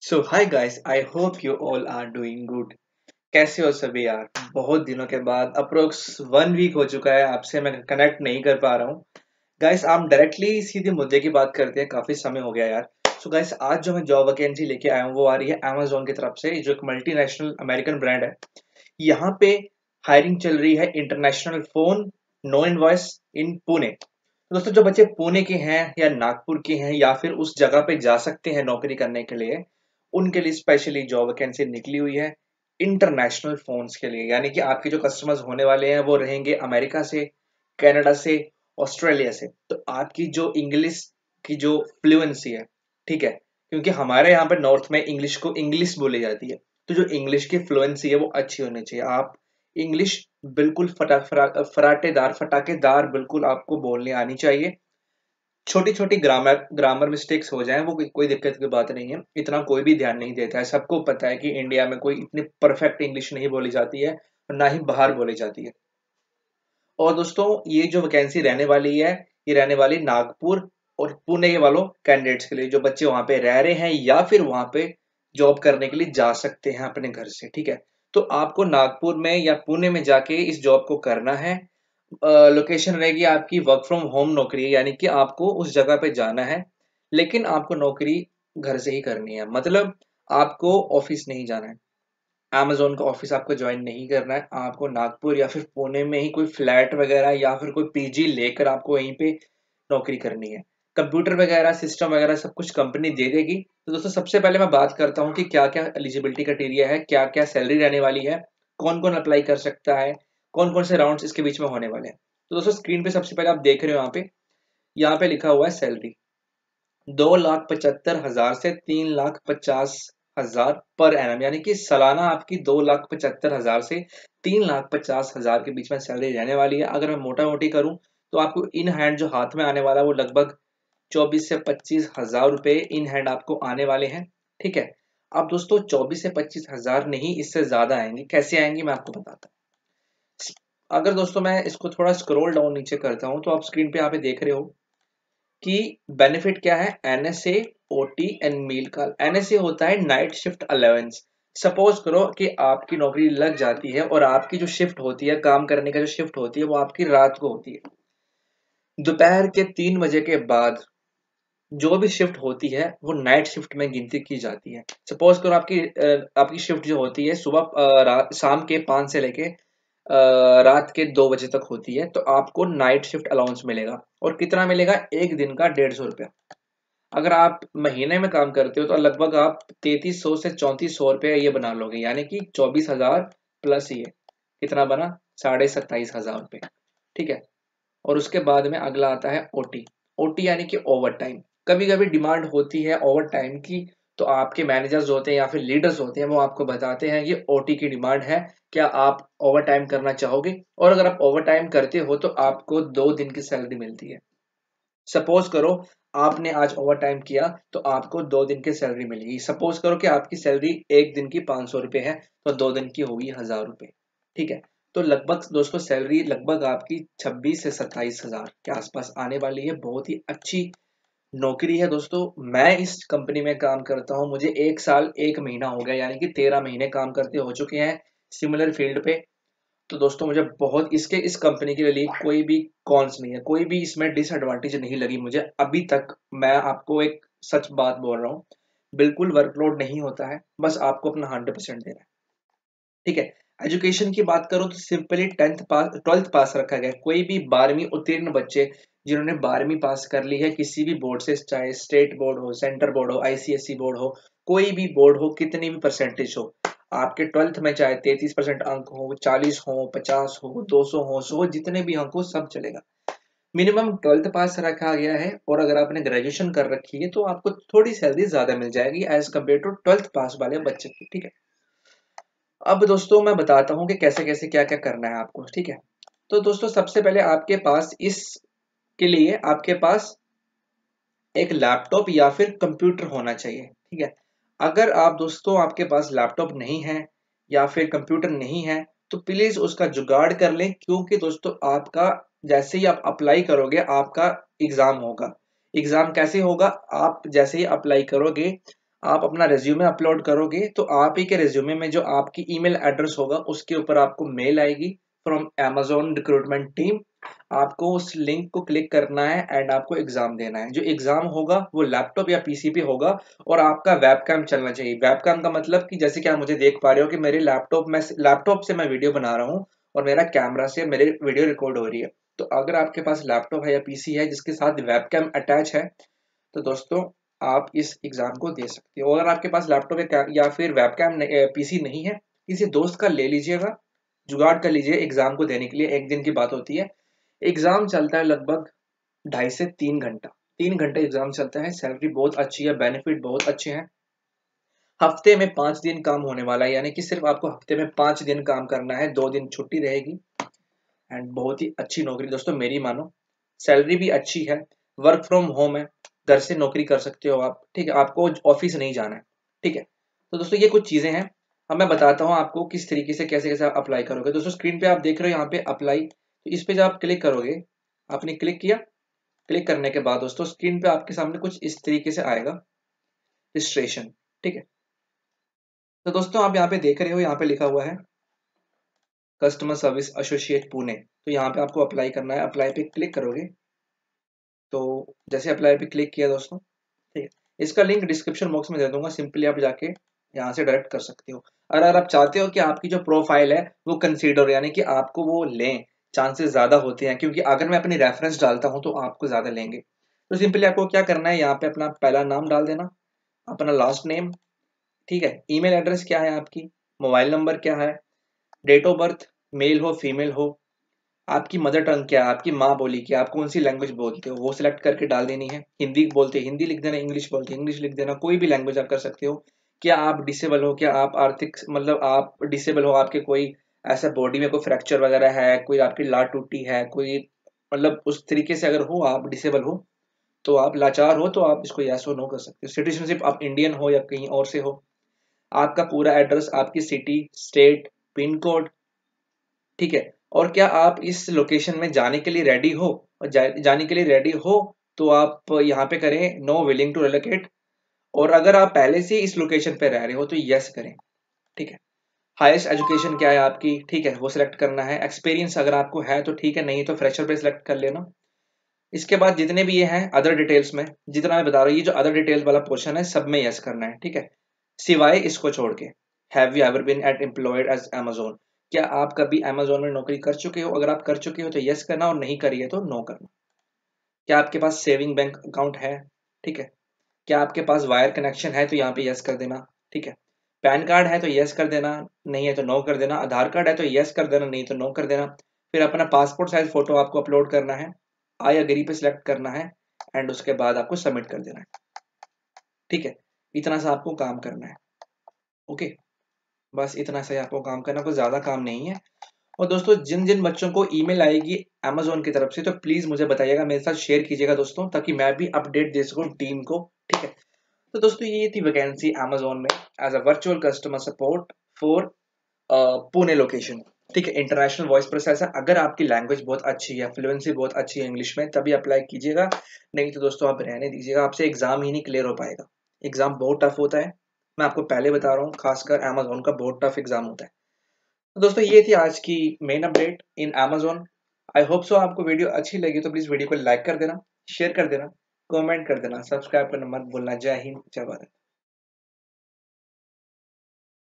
So hi guys, I hope you all are doing good. कैसे हो सभी यार? बहुत दिनों के बाद अप्रोक्स 1 वीक हो चुका है आपसे मैं कनेक्ट नहीं कर पा रहा हूँ। गाइस आप डायरेक्टली सीधे मुद्दे की बात करते हैं, काफी समय हो गया यार। सो गाइस आज जो मैं जॉब वैकेंसी लेके आया हूँ वो आ रही है अमेजोन की तरफ से, जो एक मल्टीनेशनल अमेरिकन ब्रांड है। यहाँ पे हायरिंग चल रही है international phone no invoice in Pune. तो दोस्तों जो बच्चे पुणे के हैं या नागपुर के हैं या फिर उस जगह पे जा सकते हैं नौकरी करने के लिए, उनके लिए स्पेशली जॉब वैकेंसी निकली हुई है इंटरनेशनल फोन्स के लिए। यानी कि आपके जो कस्टमर्स होने वाले हैं वो रहेंगे अमेरिका से, कनाडा से, ऑस्ट्रेलिया से। तो आपकी जो इंग्लिश की जो फ्लुएंसी है, ठीक है, क्योंकि हमारे यहाँ पर नॉर्थ में इंग्लिश को इंग्लिश बोली जाती है, तो जो इंग्लिश की फ्लुएंसी है वो अच्छी होनी चाहिए। आप इंग्लिश बिल्कुल फराटेदार फटाकेदार बिल्कुल आपको बोलने आनी चाहिए। छोटी छोटी ग्रामर ग्रामर मिस्टेक्स हो जाएं वो कोई दिक्कत की बात नहीं है, इतना कोई भी ध्यान नहीं देता है। सबको पता है कि इंडिया में कोई इतनी परफेक्ट इंग्लिश नहीं बोली जाती है और ना ही बाहर बोली जाती है। और दोस्तों ये जो वैकेंसी रहने वाली है, ये रहने वाली नागपुर और पुणे के वालों कैंडिडेट्स के लिए, जो बच्चे वहां पे रह रहे हैं या फिर वहां पे जॉब करने के लिए जा सकते हैं अपने घर से। ठीक है, तो आपको नागपुर में या पुणे में जाके इस जॉब को करना है। लोकेशन रहेगी आपकी वर्क फ्रॉम होम नौकरी, यानी कि आपको उस जगह पे जाना है, लेकिन आपको नौकरी घर से ही करनी है। मतलब आपको ऑफिस नहीं जाना है, अमेज़न का ऑफिस आपको ज्वाइन नहीं करना है। आपको नागपुर या फिर पुणे में ही कोई फ्लैट वगैरह या फिर कोई पीजी लेकर आपको वहीं पे नौकरी करनी है। कंप्यूटर वगैरह सिस्टम वगैरह सब कुछ कंपनी दे देगी। तो दोस्तों सबसे पहले मैं बात करता हूँ कि क्या क्या एलिजिबिलिटी क्राइटेरिया है, क्या क्या सैलरी रहने वाली है, कौन कौन अप्लाई कर सकता है, कौन कौन से राउंड इसके बीच में होने वाले हैं। तो दोस्तों स्क्रीन पे सबसे पहले आप देख रहे हो, यहाँ पे लिखा हुआ है सैलरी 2,75,000 से 3,50,000 पर एनम, यानी कि सालाना आपकी 2,75,000 से 3,50,000 के बीच में सैलरी रहने वाली है। अगर मैं मोटा मोटी करूं तो आपको इन हैंड जो हाथ में आने वाला है वो लगभग 24 से 25 हजार रुपए इन हैंड आपको आने वाले हैं। ठीक है, अब दोस्तों 24 से 25 हजार नहीं, इससे ज्यादा आएंगे। कैसे आएंगे मैं आपको बताता हूँ। अगर दोस्तों मैं इसको थोड़ा स्क्रॉल डाउन नीचे करता हूं तो आप स्क्रीन पे यहाँ पे देख रहे हो कि बेनिफिट क्या है। एनएसए, ओटी एंड मील का। एनएसए होता है नाइट शिफ्ट अलाउंस। सपोज करो कि आपकी नौकरी लग जाती है और आपकी जो शिफ्ट होती है, काम करने का जो शिफ्ट होती है वो आपकी रात को होती है। दोपहर के 3 बजे के बाद जो भी शिफ्ट होती है वो नाइट शिफ्ट में गिनती की जाती है। सपोज करो आपकी शिफ्ट जो होती है सुबह शाम के 5 से लेके रात के 2 बजे तक होती है, तो आपको नाइट शिफ्ट अलाउंस मिलेगा। और कितना मिलेगा? एक दिन का 150 रुपया। अगर आप महीने में काम करते हो तो लगभग आप 3300 से 3400 रुपये ये बना लोगे, यानी कि 24 हजार प्लस ये कितना बना? 27,500 रुपये। ठीक है, और उसके बाद में अगला आता है ओटी। ओटी यानी कि ओवर टाइम। कभी कभी डिमांड होती है ओवर टाइम की, तो आपके मैनेजर्स होते हैं या फिर लीडर्स होते हैं वो आपको बताते हैं ये ओटी की डिमांड है, क्या आप ओवर टाइम करना चाहोगे? और अगर आप ओवर टाइम करते हो तो आपको 2 दिन की सैलरी मिलती है। सपोज करो आपने आज ओवर टाइम किया तो आपको 2 दिन की सैलरी मिलेगी। सपोज करो कि आपकी सैलरी एक दिन की 500 रुपये है, तो 2 दिन की होगी 1,000 रुपये। ठीक है, तो लगभग दोस्तों सैलरी लगभग आपकी 26 से 27 हजार के आसपास आने वाली है। बहुत ही अच्छी नौकरी है दोस्तों। मैं इस कंपनी में काम करता हूँ, मुझे 1 साल 1 महीना हो गया, यानी कि 13 महीने काम करते हो चुके हैं सिमिलर फील्ड पे। तो दोस्तों मुझे बहुत इस कंपनी के लिए कोई भी कॉन्स नहीं है, कोई भी इसमें डिसएडवांटेज नहीं लगी मुझे अभी तक। मैं आपको एक सच बात बोल रहा हूँ, बिल्कुल वर्कलोड नहीं होता है, बस आपको अपना 100% देना है। ठीक है, एजुकेशन की बात करो तो सिंपली 12th पास रखा गया है। कोई भी 12वीं उत्तीर्ण बच्चे जिन्होंने 12वीं पास कर ली है किसी भी बोर्ड से, चाहे स्टेट बोर्ड हो, सेंटर बोर्ड हो, आईसीएसई बोर्ड हो, कोई भी बोर्ड हो, कितनी भी परसेंटेज हो, आपके 12th में चाहे 33% अंक हो, 40 हो, 50 हो, 200 हो, 100, जितने भी अंक हो सब चलेगा। मिनिमम 12th पास रखा गया है, और अगर आपने ग्रेजुएशन कर रखी है तो आपको थोड़ी सैलरी ज्यादा मिल जाएगी एज कम्पेयर टू 12th पास वाले बच्चे की। ठीक है, अब दोस्तों मैं बताता हूँ कि कैसे कैसे क्या क्या करना है आपको। ठीक है, तो दोस्तों सबसे पहले आपके पास इसके लिए आपके पास एक लैपटॉप या फिर कंप्यूटर होना चाहिए। ठीक है, अगर आप दोस्तों आपके पास लैपटॉप नहीं है या फिर कंप्यूटर नहीं है तो प्लीज उसका जुगाड़ कर लें, क्योंकि दोस्तों आपका जैसे ही आप अप्लाई करोगे आपका एग्जाम होगा। एग्जाम कैसे होगा? आप जैसे ही अप्लाई करोगे आप अपना रिज्यूमे अपलोड करोगे तो आप ही के रिज्यूमे में जो आपकी ईमेल एड्रेस होगा उसके ऊपर आपको मेल आएगी फ्रॉम Amazon रिक्रूटमेंट टीम। आपको उस लिंक को क्लिक करना है एंड आपको एग्जाम देना है। जो एग्जाम होगा वो लैपटॉप या पीसी पे होगा और आपका वेबकैम चलना चाहिए। वेबकैम का मतलब कि जैसे कि आप मुझे देख पा रहे हो कि मेरे लैपटॉप से मैं वीडियो बना रहा हूँ और मेरा कैमरा से मेरी वीडियो रिकॉर्ड हो रही है। तो अगर आपके पास लैपटॉप है या पीसी है जिसके साथ वेबकैम अटैच है तो दोस्तों आप इस एग्जाम को दे सकते हो। अगर आपके पास लैपटॉप या फिर वेबकैम पीसी नहीं है, किसी दोस्त का ले लीजिएगा, जुगाड़ कर लीजिए एग्जाम को देने के लिए। एक दिन की बात होती है। एग्जाम चलता है लगभग 2.5 से 3 घंटा। 3 घंटे एग्जाम चलता है। सैलरी बहुत अच्छी है, बेनिफिट बहुत अच्छे हैं। हफ्ते में 5 दिन काम होने वाला है, यानी कि सिर्फ आपको हफ्ते में 5 दिन काम करना है, 2 दिन छुट्टी रहेगी। एंड बहुत ही अच्छी नौकरी दोस्तों, मेरी मानो। सैलरी भी अच्छी है, वर्क फ्रॉम होम है, घर से नौकरी कर सकते हो आप। ठीक है, आपको ऑफिस नहीं जाना है। ठीक है, तो दोस्तों ये कुछ चीजें हैं। अब मैं बताता हूँ आपको किस तरीके से कैसे कैसे आप अप्लाई करोगे। दोस्तों स्क्रीन पे आप देख रहे हो यहाँ पे अप्लाई, तो इस पे जब आप क्लिक करोगे, आपने क्लिक किया, क्लिक करने के बाद दोस्तों स्क्रीन पे आपके सामने कुछ इस तरीके से आएगा, रजिस्ट्रेशन। ठीक है, तो दोस्तों आप यहाँ पे देख रहे हो, यहाँ पे लिखा हुआ है कस्टमर सर्विस एसोसिएट पुणे। तो यहाँ पे आपको अप्लाई करना है। अप्लाई पे क्लिक करोगे तो जैसे अप्लाई पे क्लिक किया दोस्तों, ठीक है, इसका लिंक डिस्क्रिप्शन बॉक्स में दे दूंगा, सिंपली आप जाके यहाँ से डायरेक्ट कर सकते हो। और अगर आप चाहते हो कि आपकी जो प्रोफाइल है वो कंसीडर, यानी कि आपको वो लें, चांसेस ज्यादा होते हैं, क्योंकि अगर मैं अपनी रेफरेंस डालता हूँ तो आपको ज्यादा लेंगे। तो सिंपली आपको क्या करना है, यहाँ पे अपना पहला नाम डाल देना, अपना लास्ट नेम, ठीक है, ईमेल एड्रेस क्या है आपकी, मोबाइल नंबर क्या है, डेट ऑफ बर्थ, मेल हो फीमेल हो, आपकी मदर टंग क्या है, आपकी माँ बोली क्या, आप कौन सी लैंग्वेज बोलते हो वो सिलेक्ट करके डाल देनी है। हिंदी बोलते हैं हिंदी लिख देना, इंग्लिश बोलते हैं इंग्लिश लिख देना, कोई भी लैंग्वेज आप कर सकते हो। क्या आप डिसेबल हो, क्या आप आर्थिक मतलब आप डिसेबल हो, आपके कोई ऐसा बॉडी में कोई फ्रैक्चर वगैरह है, कोई आपकी लात टूटी है, कोई मतलब उस तरीके से अगर हो आप डिसेबल हो, तो आप लाचार हो, तो आप इसको यस और नो कर सकते हो। सिटीजनशिप आप इंडियन हो या कहीं और से हो, आपका पूरा एड्रेस, आपकी सिटी, स्टेट, पिन कोड, ठीक है, और क्या आप इस लोकेशन में जाने के लिए रेडी हो। और जाने के लिए रेडी हो तो आप यहाँ पे करें नो विलिंग टू रिलोकेट। और अगर आप पहले से इस लोकेशन पे रह रहे हो तो यस करें। ठीक है, हाईएस्ट एजुकेशन क्या है आपकी, ठीक है, वो सिलेक्ट करना है। एक्सपीरियंस अगर आपको है तो ठीक है, नहीं तो फ्रेशर पे सिलेक्ट कर लेना। इसके बाद जितने भी ये हैं अदर डिटेल्स में, जितना मैं बता रहा हूँ, ये जो अदर डिटेल्स वाला पोर्शन है सब में यस करना है। ठीक है, सिवाय इसको छोड़ के, have you ever been at employed as Amazon, क्या आप कभी Amazon में नौकरी कर चुके हो। अगर आप कर चुके हो तो यस करना, और नहीं करी है तो नो करना। क्या आपके पास सेविंग बैंक अकाउंट है, ठीक है, क्या आपके पास वायर कनेक्शन है तो यहाँ पे यस कर देना। ठीक है, पैन कार्ड है तो यस कर देना, नहीं है तो नो कर देना। आधार कार्ड है तो यस कर देना, नहीं तो नो कर देना। फिर अपना पासपोर्ट साइज फोटो आपको अपलोड करना है, आई अग्री पे सिलेक्ट करना है, एंड उसके बाद आपको सबमिट कर देना है। ठीक है, इतना सा आपको काम करना है। ओके, बस इतना सा ही आपको काम करना, कोई ज्यादा काम नहीं है। और दोस्तों जिन जिन बच्चों को ईमेल आएगी Amazon की तरफ से तो प्लीज मुझे बताइएगा, मेरे साथ शेयर कीजिएगा दोस्तों, ताकि मैं भी अपडेट दे सकूं टीम को। ठीक है, तो दोस्तों ये थी वैकेंसी Amazon में as a virtual customer support for Pune location. ठीक है, इंटरनेशनल वॉइस प्रोसेसर। अगर आपकी लैंग्वेज बहुत अच्छी है, फ्लुएंसी बहुत अच्छी है इंग्लिश में, तभी अप्लाई कीजिएगा, नहीं तो दोस्तों आप रहने दीजिएगा, आपसे एग्जाम ही नहीं क्लियर हो पाएगा। एग्जाम बहुत टफ होता है, मैं आपको पहले बता रहा हूँ, खासकर Amazon का बहुत टफ एग्जाम होता है। तो दोस्तों ये थी आज की main update in Amazon। I hope so आपको वीडियो अच्छी लगी तो प्लीज वीडियो को लाइक कर देना, शेयर कर देना, कमेंट कर देना, सब्सक्राइब करना मत भूलना। जय हिंद, जय भारत।